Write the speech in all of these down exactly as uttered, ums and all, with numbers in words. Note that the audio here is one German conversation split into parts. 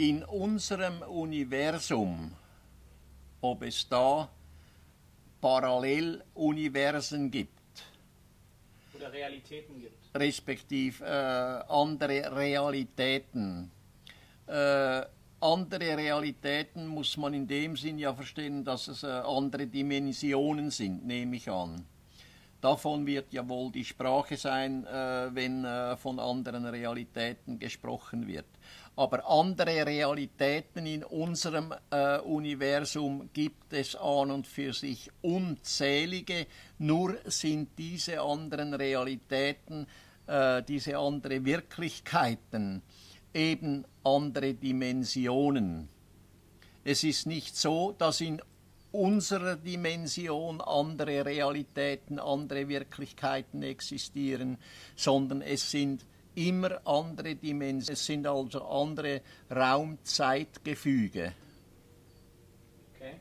in unserem Universum, ob es da Paralleluniversen gibt. Oder Realitäten gibt. Respektive äh, andere Realitäten. Äh, andere Realitäten muss man in dem Sinn ja verstehen, dass es äh, andere Dimensionen sind, nehme ich an. Davon wird ja wohl die Sprache sein, äh, wenn äh, von anderen Realitäten gesprochen wird. Aber andere Realitäten in unserem äh, Universum gibt es an und für sich unzählige, nur sind diese anderen Realitäten, äh, diese anderen Wirklichkeiten eben andere Dimensionen. Es ist nicht so, dass in unserer Dimension andere Realitäten, andere Wirklichkeiten existieren, sondern es sind immer andere Dimensionen, es sind also andere Raum-Zeitgefüge. Okay.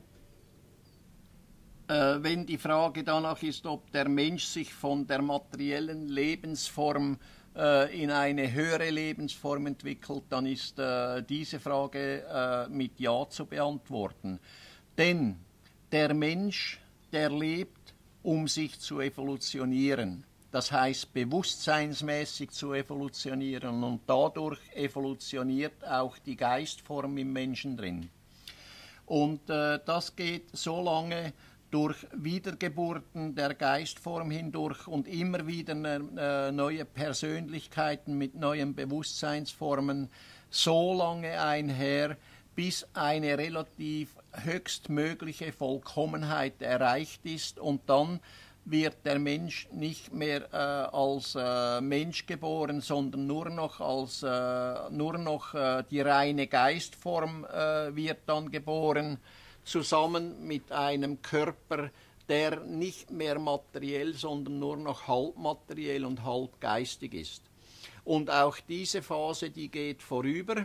Äh, wenn die Frage danach ist, ob der Mensch sich von der materiellen Lebensform äh, in eine höhere Lebensform entwickelt, dann ist äh, diese Frage äh, mit Ja zu beantworten. Denn der Mensch, der lebt, um sich zu evolutionieren. Das heißt, bewusstseinsmäßig zu evolutionieren, und dadurch evolutioniert auch die Geistform im Menschen drin. Und äh, das geht so lange durch Wiedergeburten der Geistform hindurch und immer wieder äh, neue Persönlichkeiten mit neuen Bewusstseinsformen so lange einher, bis eine relativ höchstmögliche Vollkommenheit erreicht ist, und dann wird der Mensch nicht mehr äh, als äh, Mensch geboren, sondern nur noch als äh, nur noch äh, die reine Geistform äh, wird dann geboren, zusammen mit einem Körper, der nicht mehr materiell, sondern nur noch halb materiell und halb geistig ist. Und auch diese Phase, die geht vorüber.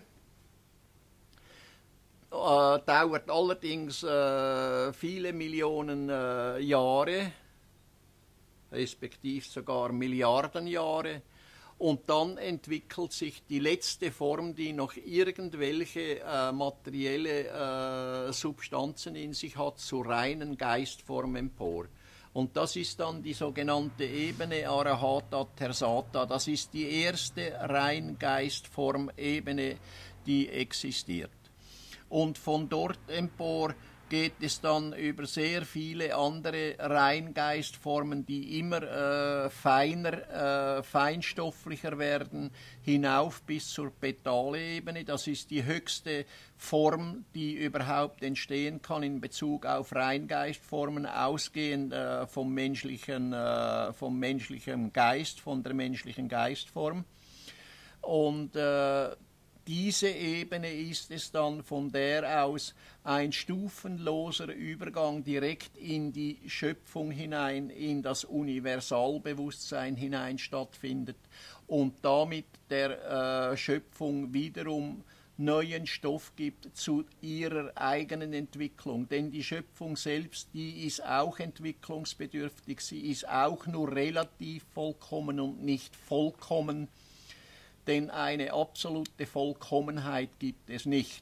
Äh, dauert allerdings äh, viele Millionen äh, Jahre, respektive sogar Milliarden Jahre, und dann entwickelt sich die letzte Form, die noch irgendwelche äh, materielle äh, Substanzen in sich hat, zur reinen Geistform empor. Und das ist dann die sogenannte Ebene Arahata Tersata. Das ist die erste rein Geistform-Ebene, die existiert. Und von dort empor geht es dann über sehr viele andere Reingeistformen, die immer äh, feiner, äh, feinstofflicher werden, hinauf bis zur Petale-Ebene. Das ist die höchste Form, die überhaupt entstehen kann in Bezug auf Reingeistformen, ausgehend äh, vom, menschlichen, äh, vom menschlichen Geist, von der menschlichen Geistform. Und äh, diese Ebene ist es dann, von der aus ein stufenloser Übergang direkt in die Schöpfung hinein, in das Universalbewusstsein hinein stattfindet und damit der äh, Schöpfung wiederum neuen Stoff gibt zu ihrer eigenen Entwicklung. Denn die Schöpfung selbst, die ist auch entwicklungsbedürftig, sie ist auch nur relativ vollkommen und nicht vollkommen, denn eine absolute Vollkommenheit gibt es nicht.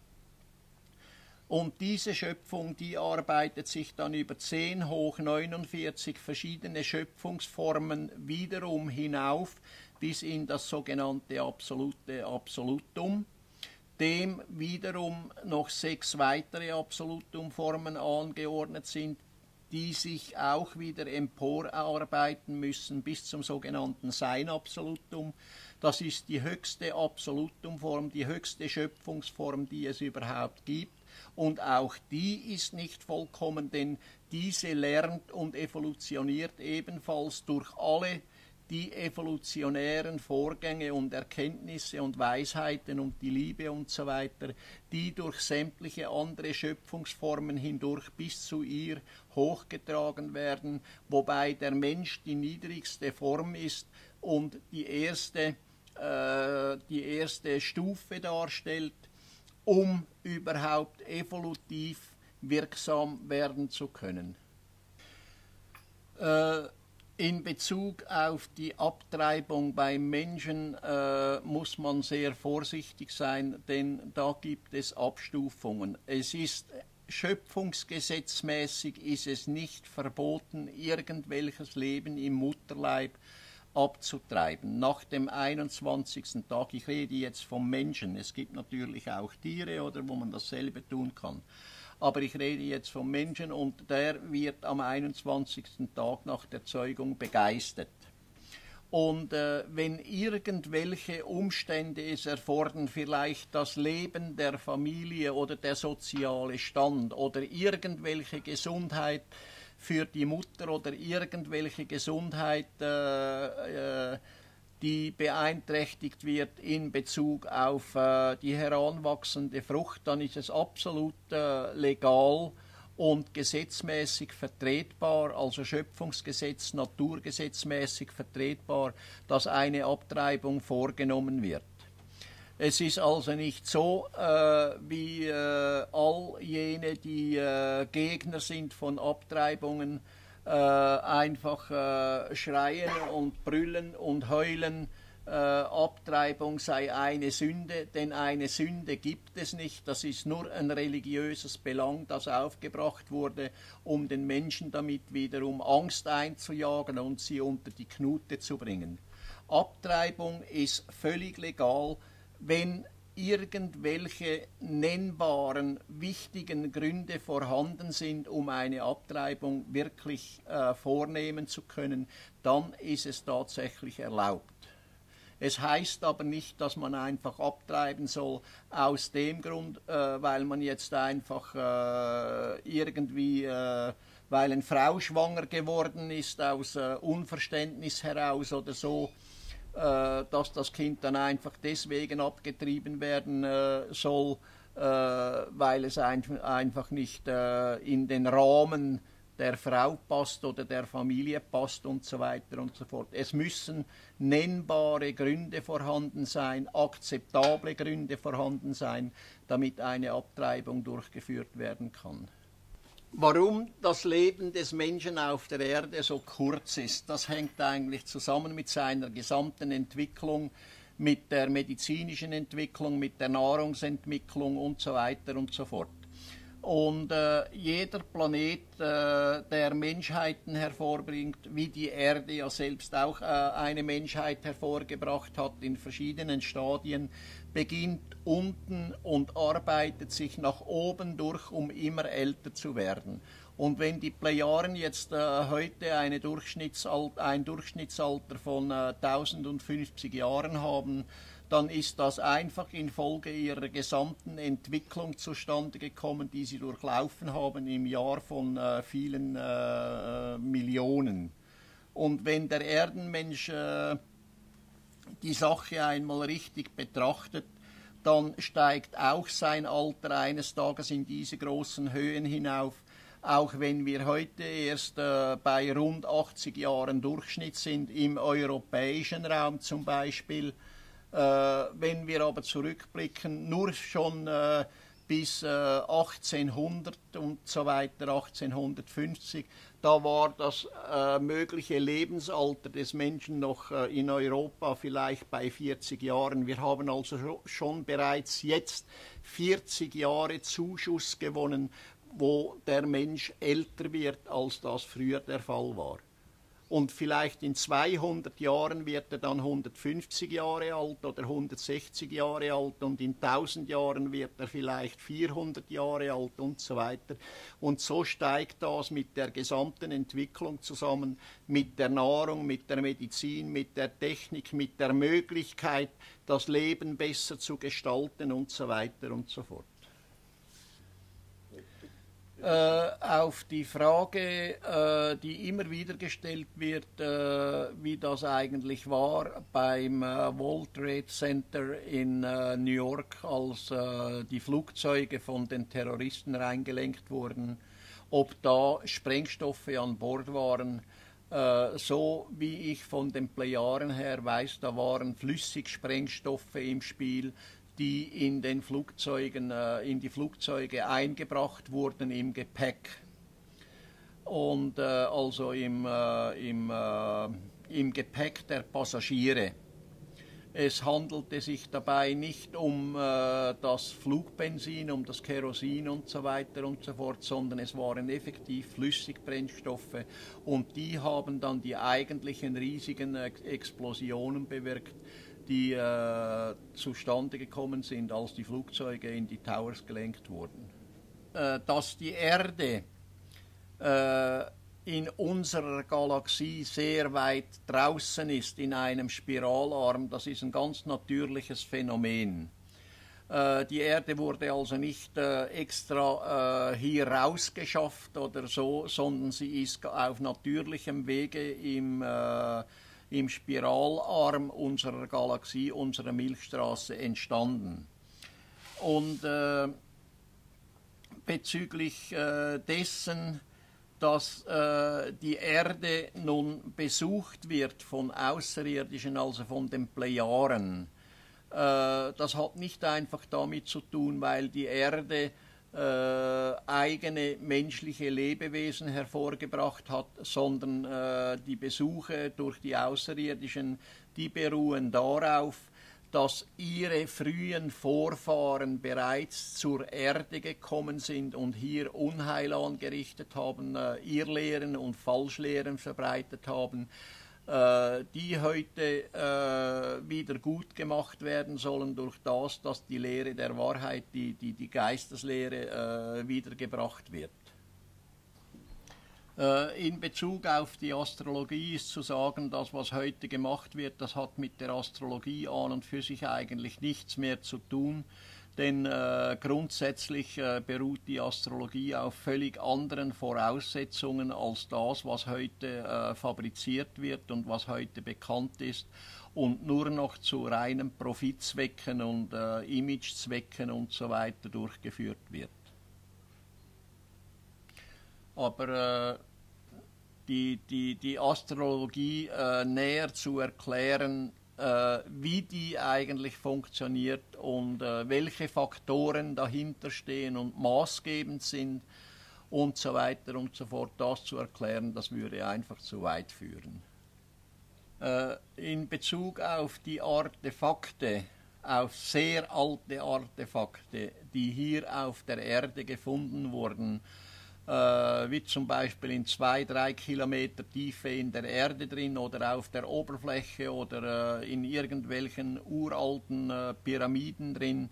Und diese Schöpfung, die arbeitet sich dann über zehn hoch neunundvierzig verschiedene Schöpfungsformen wiederum hinauf bis in das sogenannte absolute Absolutum, dem wiederum noch sechs weitere Absolutumformen angeordnet sind, die sich auch wieder emporarbeiten müssen bis zum sogenannten Sein-Absolutum. Das ist die höchste Absolutumform, die höchste Schöpfungsform, die es überhaupt gibt. Und auch die ist nicht vollkommen, denn diese lernt und evolutioniert ebenfalls durch alle die evolutionären Vorgänge und Erkenntnisse und Weisheiten und die Liebe und so weiter, die durch sämtliche andere Schöpfungsformen hindurch bis zu ihr hochgetragen werden, wobei der Mensch die niedrigste Form ist und die erste, äh, die erste Stufe darstellt, um überhaupt evolutiv wirksam werden zu können. Äh, In Bezug auf die Abtreibung beim Menschen äh, muss man sehr vorsichtig sein, denn da gibt es Abstufungen. Es ist schöpfungsgesetzmäßig ist es nicht verboten, irgendwelches Leben im Mutterleib abzutreiben. Nach dem einundzwanzigsten Tag, ich rede jetzt vom Menschen, es gibt natürlich auch Tiere, oder, wo man dasselbe tun kann. Aber ich rede jetzt vom Menschen und der wird am einundzwanzigsten Tag nach der Zeugung begeistert. Und äh, wenn irgendwelche Umstände es erfordern, vielleicht das Leben der Familie oder der soziale Stand oder irgendwelche Gesundheit für die Mutter oder irgendwelche Gesundheit, äh, äh, die beeinträchtigt wird in Bezug auf äh, die heranwachsende Frucht, dann ist es absolut äh, legal und gesetzmäßig vertretbar, also Schöpfungsgesetz, naturgesetzmäßig vertretbar, dass eine Abtreibung vorgenommen wird. Es ist also nicht so, äh, wie äh, all jene, die äh, Gegner sind von Abtreibungen, äh, einfach äh, schreien und brüllen und heulen, äh, Abtreibung sei eine Sünde, denn eine Sünde gibt es nicht. Das ist nur ein religiöses Belang, das aufgebracht wurde, um den Menschen damit wiederum Angst einzujagen und sie unter die Knute zu bringen. Abtreibung ist völlig legal, wenn irgendwelche nennbaren, wichtigen Gründe vorhanden sind, um eine Abtreibung wirklich äh, vornehmen zu können, dann ist es tatsächlich erlaubt. Es heißt aber nicht, dass man einfach abtreiben soll, aus dem Grund, äh, weil man jetzt einfach äh, irgendwie, äh, weil eine Frau schwanger geworden ist, aus äh, Unverständnis heraus oder so, dass das Kind dann einfach deswegen abgetrieben werden äh, soll, äh, weil es ein, einfach nicht äh, in den Rahmen der Frau passt oder der Familie passt und so weiter und so fort. Es müssen nennbare Gründe vorhanden sein, akzeptable Gründe vorhanden sein, damit eine Abtreibung durchgeführt werden kann. Warum das Leben des Menschen auf der Erde so kurz ist, das hängt eigentlich zusammen mit seiner gesamten Entwicklung, mit der medizinischen Entwicklung, mit der Nahrungsentwicklung und so weiter und so fort. Und äh, jeder Planet, äh, der Menschheiten hervorbringt, wie die Erde ja selbst auch äh, eine Menschheit hervorgebracht hat in verschiedenen Stadien, beginnt unten und arbeitet sich nach oben durch, um immer älter zu werden. Und wenn die Plejaren jetzt äh, heute eine Durchschnittsal- ein Durchschnittsalter von äh, tausendfünfzig Jahren haben, dann ist das einfach infolge ihrer gesamten Entwicklung zustande gekommen, die sie durchlaufen haben im Jahr von äh, vielen äh, Millionen. Und wenn der Erdenmensch äh, die Sache einmal richtig betrachtet, dann steigt auch sein Alter eines Tages in diese großen Höhen hinauf, auch wenn wir heute erst äh, bei rund achtzig Jahren Durchschnitt sind, im europäischen Raum zum Beispiel. Äh, wenn wir aber zurückblicken, nur schon äh, bis äh, achtzehnhundert und so weiter, achtzehnhundertfünfzig, da war das äh, mögliche Lebensalter des Menschen noch äh, in Europa vielleicht bei vierzig Jahren. Wir haben also schon bereits jetzt vierzig Jahre Zuschuss gewonnen, wo der Mensch älter wird, als das früher der Fall war. Und vielleicht in zweihundert Jahren wird er dann hundertfünfzig Jahre alt oder hundertsechzig Jahre alt und in tausend Jahren wird er vielleicht vierhundert Jahre alt und so weiter. Und so steigt das mit der gesamten Entwicklung zusammen, mit der Nahrung, mit der Medizin, mit der Technik, mit der Möglichkeit, das Leben besser zu gestalten und so weiter und so fort. Äh, auf die Frage, äh, die immer wieder gestellt wird, äh, wie das eigentlich war beim äh, World Trade Center in äh, New York, als äh, die Flugzeuge von den Terroristen reingelenkt wurden, ob da Sprengstoffe an Bord waren. Äh, so wie ich von den Plejaren her weiß, da waren Flüssigsprengstoffe im Spiel, die in den Flugzeugen, äh, in die Flugzeuge eingebracht wurden im Gepäck. und äh, also im, äh, im, äh, im Gepäck der Passagiere. Es handelte sich dabei nicht um äh, das Flugbenzin, um das Kerosin und so weiter und so fort, sondern es waren effektiv Flüssigbrennstoffe und die haben dann die eigentlichen riesigen Ex Explosionen bewirkt, die äh, zustande gekommen sind, als die Flugzeuge in die Towers gelenkt wurden. Äh, dass die Erde äh, in unserer Galaxie sehr weit draußen ist, in einem Spiralarm, das ist ein ganz natürliches Phänomen. Äh, die Erde wurde also nicht äh, extra äh, hier rausgeschafft oder so, sondern sie ist auf natürlichem Wege im, äh, im Spiralarm unserer Galaxie, unserer Milchstraße entstanden. Und äh, bezüglich äh, dessen, dass äh, die Erde nun besucht wird von Außerirdischen, also von den Plejaren. Äh, das hat nicht einfach damit zu tun, weil die Erde äh, eigene menschliche Lebewesen hervorgebracht hat, sondern äh, die Besuche durch die Außerirdischen, die beruhen darauf, dass ihre frühen Vorfahren bereits zur Erde gekommen sind und hier Unheil angerichtet haben, äh, Irrlehren und Falschlehren verbreitet haben, äh, die heute äh, wieder gut gemacht werden sollen durch das, dass die Lehre der Wahrheit, die, die, die Geisteslehre, äh, wiedergebracht wird. In Bezug auf die Astrologie ist zu sagen, das, was heute gemacht wird, das hat mit der Astrologie an und für sich eigentlich nichts mehr zu tun, denn äh, grundsätzlich äh, beruht die Astrologie auf völlig anderen Voraussetzungen als das, was heute äh, fabriziert wird und was heute bekannt ist und nur noch zu reinen Profitzwecken und äh, Imagezwecken und so weiter durchgeführt wird. Aber äh, die, die, die Astrologie äh, näher zu erklären, äh, wie die eigentlich funktioniert und äh, welche Faktoren dahinter stehen und maßgebend sind und so weiter und so fort, das zu erklären, das würde einfach zu weit führen. Äh, in Bezug auf die Artefakte, auf sehr alte Artefakte, die hier auf der Erde gefunden wurden, Äh, wie zum Beispiel in zwei, drei Kilometer Tiefe in der Erde drin oder auf der Oberfläche oder äh, in irgendwelchen uralten äh, Pyramiden drin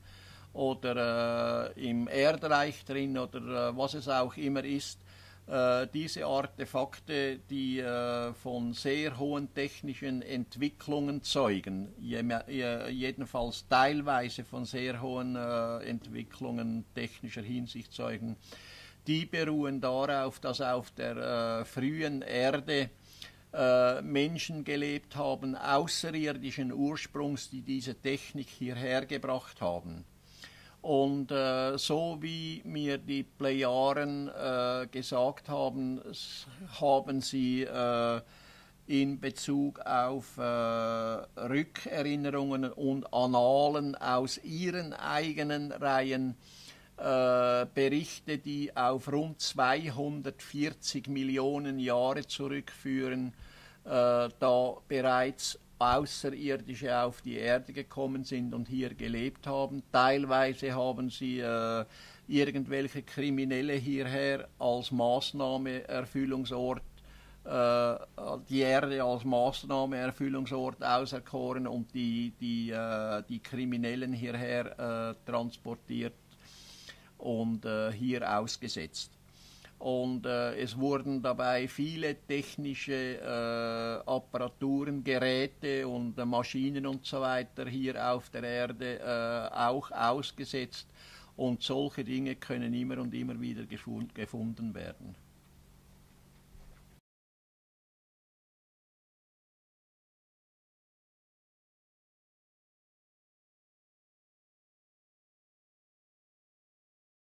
oder äh, im Erdreich drin oder äh, was es auch immer ist. Äh, diese Artefakte, die äh, von sehr hohen technischen Entwicklungen zeugen, je, je, jedenfalls teilweise von sehr hohen äh, Entwicklungen technischer Hinsicht zeugen, die beruhen darauf, dass auf der äh, frühen Erde äh, Menschen gelebt haben, außerirdischen Ursprungs, die diese Technik hierher gebracht haben. Und äh, so wie mir die Plejaren äh, gesagt haben, haben sie äh, in Bezug auf äh, Rückerinnerungen und Annalen aus ihren eigenen Reihen Äh, Berichte, die auf rund zweihundertvierzig Millionen Jahre zurückführen, äh, da bereits Außerirdische auf die Erde gekommen sind und hier gelebt haben. Teilweise haben sie äh, irgendwelche Kriminelle hierher als Maßnahmeerfüllungsort, äh, die Erde als Maßnahmeerfüllungsort auserkoren und die, die, äh, die Kriminellen hierher äh, transportiert und äh, hier ausgesetzt. Und äh, es wurden dabei viele technische äh, Apparaturen, Geräte und äh, Maschinen und so weiter hier auf der Erde äh, auch ausgesetzt und solche Dinge können immer und immer wieder gefunden werden.